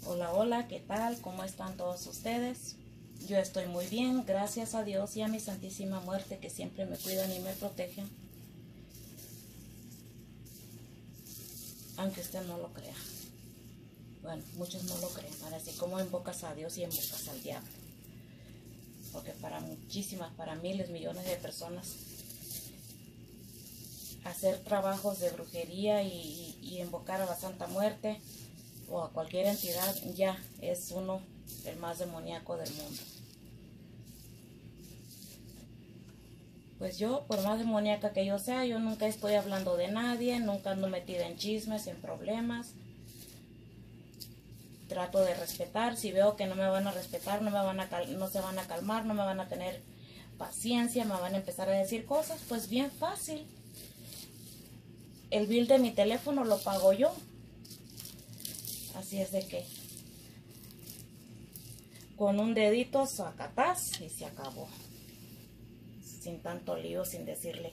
Hola, hola, ¿qué tal? ¿Cómo están todos ustedes? Yo estoy muy bien, gracias a Dios y a mi Santísima Muerte que siempre me cuidan y me protegen. Aunque usted no lo crea. Bueno, muchos no lo creen, así como invocas a Dios y invocas al diablo. Porque para muchísimas, para miles, millones de personas, hacer trabajos de brujería y invocar a la Santa Muerte o a cualquier entidad ya es uno el más demoníaco del mundo. Pues yo, por más demoníaca que yo sea, yo nunca estoy hablando de nadie, nunca ando metida en chismes, en problemas. Trato de respetar. Si veo que no me van a respetar, no se van a calmar, no me van a tener paciencia, me van a empezar a decir cosas, pues bien fácil. El bill de mi teléfono lo pago yo. Así es de que con un dedito sacatás y se acabó. Sin tanto lío, sin decirle.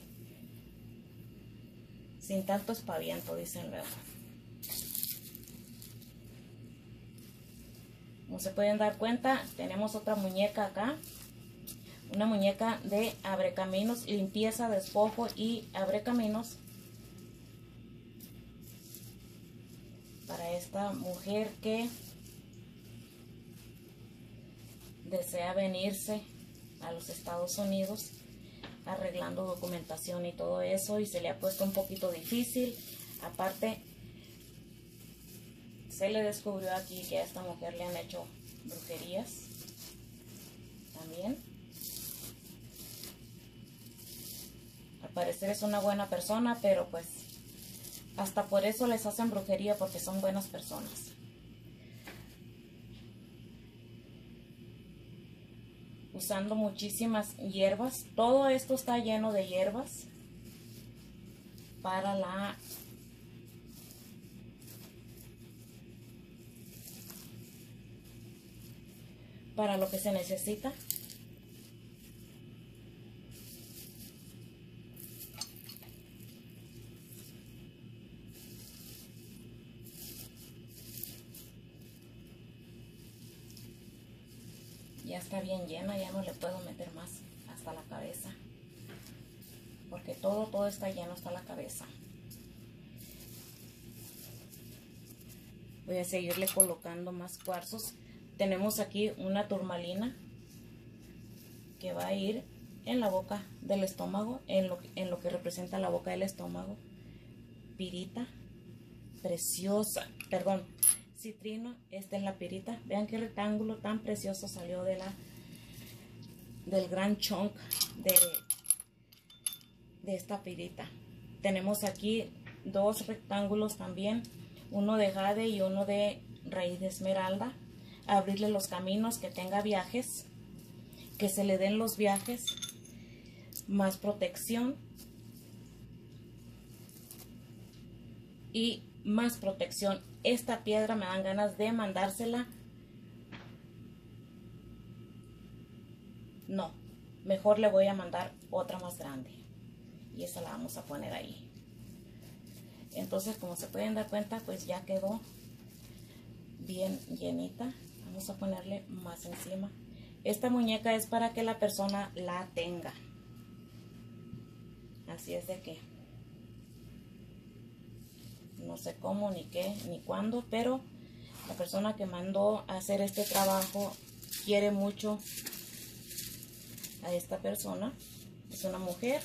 Sin tanto espaviento, dicen luego. Como se pueden dar cuenta, tenemos otra muñeca acá. Una muñeca de abrecaminos, limpieza, despojo y abrecaminos. Para esta mujer que desea venirse a los Estados Unidos, arreglando documentación y todo eso, y se le ha puesto un poquito difícil. Aparte, se le descubrió aquí que a esta mujer le han hecho brujerías también. Al parecer es una buena persona, pero pues hasta por eso les hacen brujería, porque son buenas personas. Usando muchísimas hierbas. Todo esto está lleno de hierbas para lo que se necesita. Ya está bien llena, ya no le puedo meter más hasta la cabeza, porque todo está lleno hasta la cabeza. Voy a seguirle colocando más cuarzos. Tenemos aquí una turmalina que va a ir en la boca del estómago, en lo que representa la boca del estómago. Pirita preciosa, perdón, citrino, esta es la pirita. Vean qué rectángulo tan precioso salió del gran chunk de esta pirita. Tenemos aquí dos rectángulos también, uno de jade y uno de raíz de esmeralda. Abrirle los caminos, que tenga viajes, que se le den los viajes, más protección y más protección. Esta piedra me dan ganas de mandársela. No, mejor le voy a mandar otra más grande y esa la vamos a poner ahí. Entonces, como se pueden dar cuenta, pues ya quedó bien llenita. Vamos a ponerle más encima. Esta muñeca es para que la persona la tenga. Así es de que no sé cómo, ni qué, ni cuándo, pero la persona que mandó a hacer este trabajo quiere mucho a esta persona. Es una mujer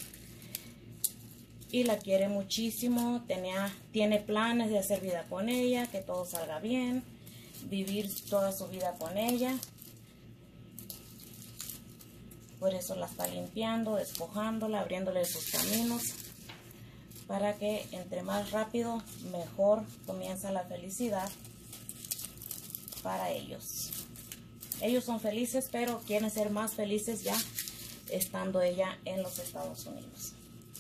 y la quiere muchísimo. Tiene planes de hacer vida con ella, que todo salga bien, vivir toda su vida con ella. Por eso la está limpiando, despojándola, abriéndole sus caminos, para que entre más rápido, mejor comienza la felicidad para ellos. Ellos son felices, pero quieren ser más felices ya estando ella en los Estados Unidos.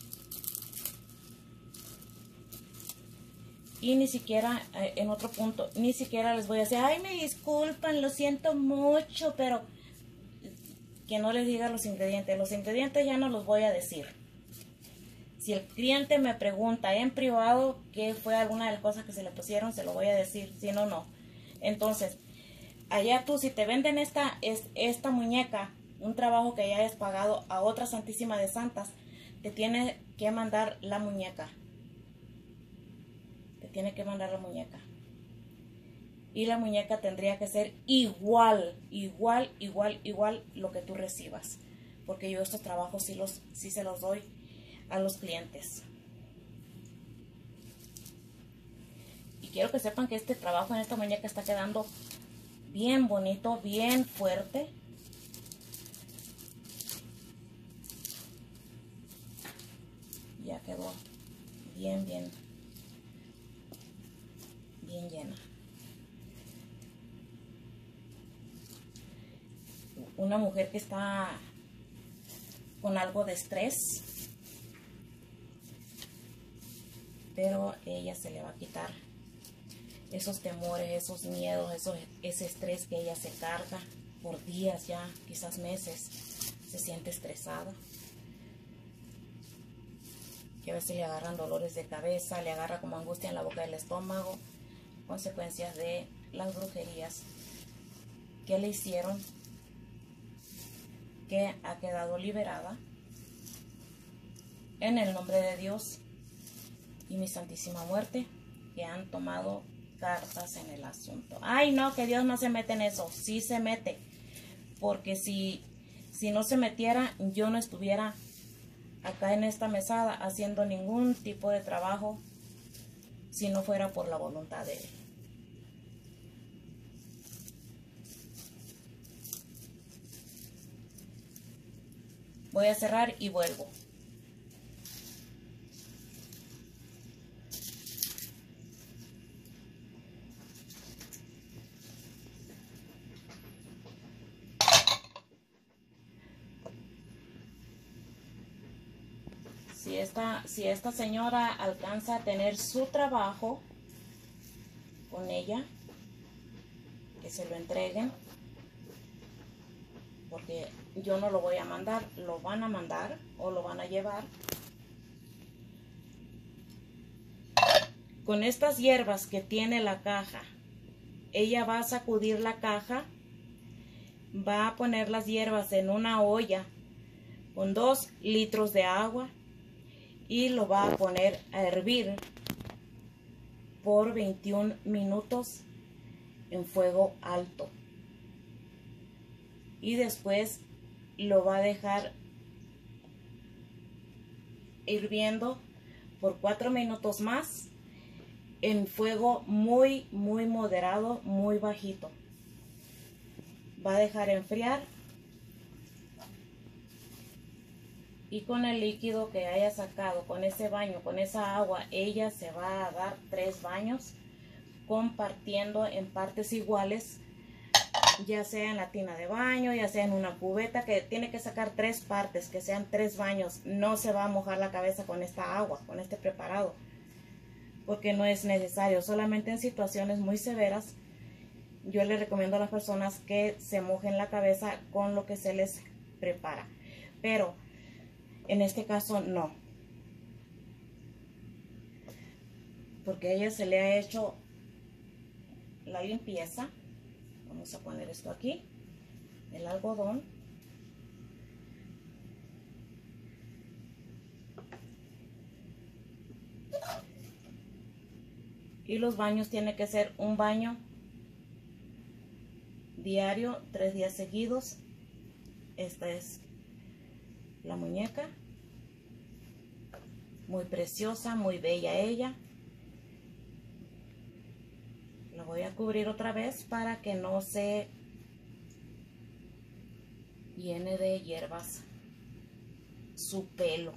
Y ni siquiera, en otro punto, ni siquiera les voy a decir, ay, me disculpan, lo siento mucho, pero que no les diga los ingredientes. Los ingredientes ya no los voy a decir. Si el cliente me pregunta en privado qué fue alguna de las cosas que se le pusieron, se lo voy a decir. Si no, no. Entonces, allá tú, si te venden esta muñeca, un trabajo que ya hayas pagado a otra Santísima de Santas, te tiene que mandar la muñeca. Te tiene que mandar la muñeca. Y la muñeca tendría que ser igual lo que tú recibas. Porque yo estos trabajos sí se los doy a los clientes. Y quiero que sepan que este trabajo en esta muñeca está quedando bien bonito, bien fuerte. Ya quedó bien llena. Una mujer que está con algo de estrés, pero ella se le va a quitar esos temores, esos miedos, ese estrés que ella se carga por días ya, quizás meses. Se siente estresada, que a veces le agarran dolores de cabeza, le agarra como angustia en la boca del estómago, consecuencias de las brujerías que le hicieron, que ha quedado liberada en el nombre de Dios y mi Santísima Muerte, que han tomado cartas en el asunto. Ay, no, que Dios no se mete en eso. Sí se mete, porque si no se metiera, yo no estuviera acá en esta mesada haciendo ningún tipo de trabajo si no fuera por la voluntad de Él. Voy a cerrar y vuelvo. Si esta señora alcanza a tener su trabajo con ella, que se lo entreguen, porque yo no lo voy a mandar, lo van a mandar o lo van a llevar. Con estas hierbas que tiene la caja, ella va a sacudir la caja, va a poner las hierbas en una olla con 2 litros de agua y lo va a poner a hervir por 21 minutos en fuego alto. Y después lo va a dejar hirviendo por 4 minutos más en fuego muy moderado, muy bajito. Va a dejar enfriar y con el líquido que haya sacado, con ese baño, con esa agua, ella se va a dar 3 baños, compartiendo en partes iguales, ya sea en la tina de baño, ya sea en una cubeta, que tiene que sacar 3 partes, que sean 3 baños. No se va a mojar la cabeza con esta agua, con este preparado, porque no es necesario. Solamente en situaciones muy severas yo les recomiendo a las personas que se mojen la cabeza con lo que se les prepara, pero en este caso no, porque a ella se le ha hecho la limpieza. Vamos a poner esto aquí, el algodón, y los baños tienen que ser un baño diario, 3 días seguidos. Esta es la muñeca, muy preciosa, muy bella ella. La voy a cubrir otra vez para que no se llene de hierbas su pelo.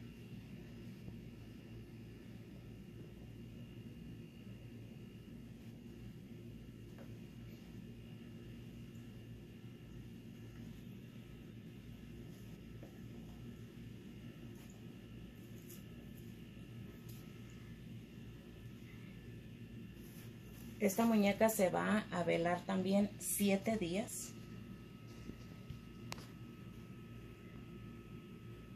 Esta muñeca se va a velar también 7 días.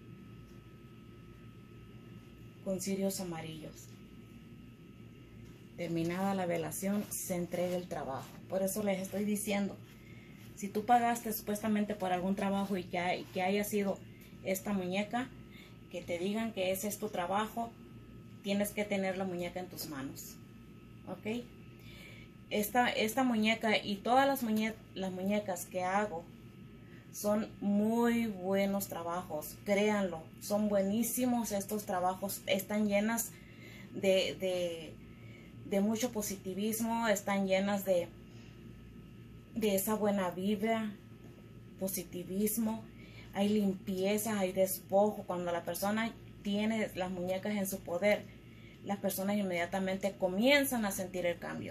Con cirios amarillos. terminada la velación, se entrega el trabajo. Por eso les estoy diciendo, si tú pagaste supuestamente por algún trabajo y que haya sido esta muñeca, que te digan que ese es tu trabajo, tienes que tener la muñeca en tus manos. ¿Ok? Esta muñeca y todas las muñecas que hago son muy buenos trabajos, créanlo, son buenísimos estos trabajos, están llenas de mucho positivismo, están llenas de esa buena vibra, positivismo, hay limpieza, hay despojo. Cuando la persona tiene las muñecas en su poder, las personas inmediatamente comienzan a sentir el cambio,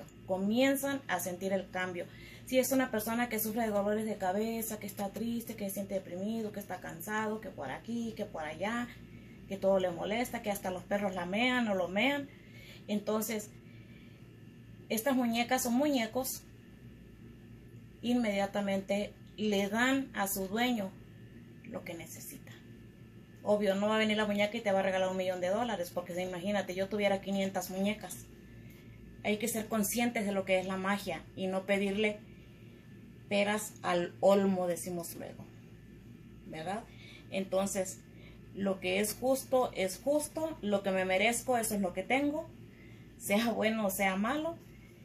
Si es una persona que sufre de dolores de cabeza, que está triste, que se siente deprimido, que está cansado, que por aquí, que por allá, que todo le molesta, que hasta los perros la mean o lo mean, entonces estas muñecas son muñecos, inmediatamente le dan a su dueño lo que necesita. Obvio, no va a venir la muñeca y te va a regalar $1.000.000, porque imagínate, yo tuviera 500 muñecas. Hay que ser conscientes de lo que es la magia y no pedirle peras al olmo, decimos luego, ¿verdad? Entonces, lo que es justo, lo que me merezco, eso es lo que tengo, sea bueno o sea malo,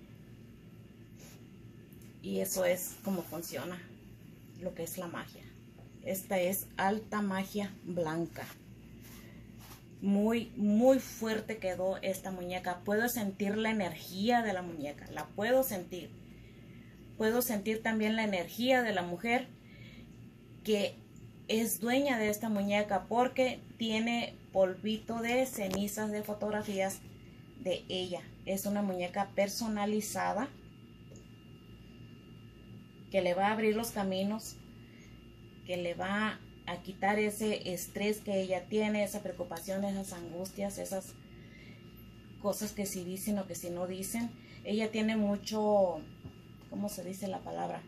y eso es como funciona lo que es la magia. Esta es alta magia blanca. Muy, muy fuerte quedó esta muñeca. Puedo sentir la energía de la muñeca. La puedo sentir. Puedo sentir también la energía de la mujer que es dueña de esta muñeca, porque tiene polvito de cenizas de fotografías de ella. Es una muñeca personalizada que le va a abrir los caminos, que le va a quitar ese estrés que ella tiene, esa preocupación, esas angustias, esas cosas que si dicen o que si no dicen. Ella tiene mucho, ¿cómo se dice la palabra?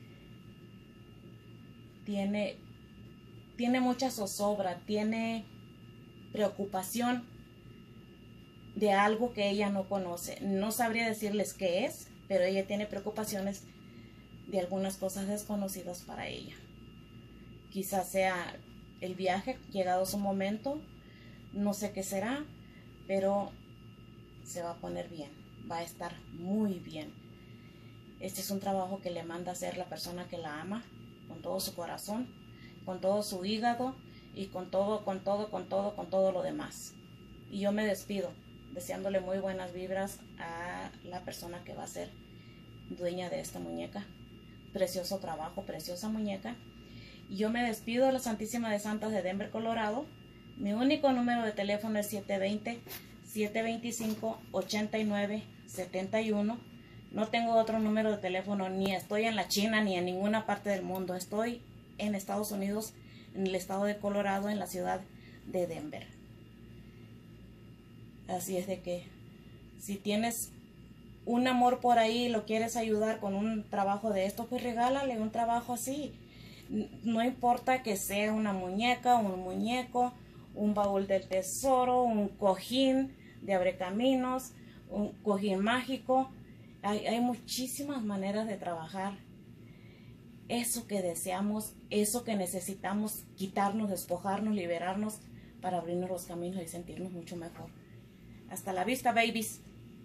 Tiene mucha zozobra, tiene preocupación de algo que ella no conoce. No sabría decirles qué es, pero ella tiene preocupaciones de algunas cosas desconocidas para ella. Quizás sea el viaje, llegado su momento, no sé qué será, pero se va a poner bien, va a estar muy bien. Este es un trabajo que le manda a hacer la persona que la ama, con todo su corazón, con todo su hígado y con todo lo demás. Y yo me despido, deseándole muy buenas vibras a la persona que va a ser dueña de esta muñeca. Precioso trabajo, preciosa muñeca. Y yo me despido de la Santísima de Santas de Denver, Colorado. Mi único número de teléfono es 720-725-8971. No tengo otro número de teléfono, ni estoy en la China ni en ninguna parte del mundo. Estoy en Estados Unidos, en el estado de Colorado, en la ciudad de Denver. Así es de que si tienes un amor por ahí, lo quieres ayudar con un trabajo de esto, pues regálale un trabajo así. No importa que sea una muñeca, un muñeco, un baúl del tesoro, un cojín de abrecaminos, un cojín mágico. Hay muchísimas maneras de trabajar eso que deseamos, eso que necesitamos quitarnos, despojarnos, liberarnos para abrirnos los caminos y sentirnos mucho mejor. Hasta la vista, babies.